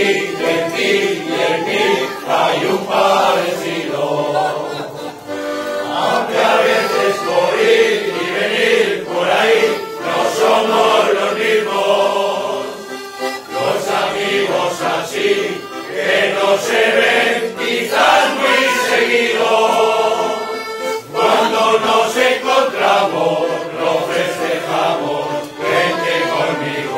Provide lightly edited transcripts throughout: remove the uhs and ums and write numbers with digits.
ti y en mí hay un parecido. Aunque a veces por ir y venir por ahí no somos los mismos. Los amigos así que no se ven quizás muy seguido. Cuando nos encontramos lo festejamos, vente conmigo.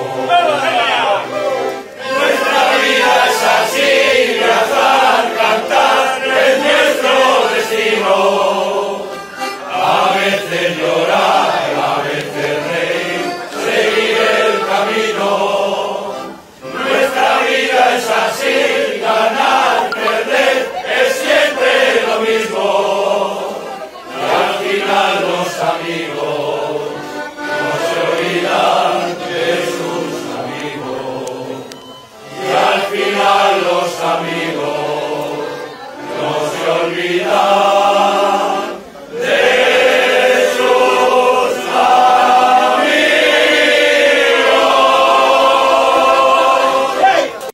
Nuestra vida es así, abrazar, cantar, es nuestro destino. A veces llorar, a veces reír, seguir el camino. Nuestra vida es así, ganar, perder, es siempre lo mismo. Y al final los amigos no se olvidan de sus amigos. Y al final los amigos no se olvidan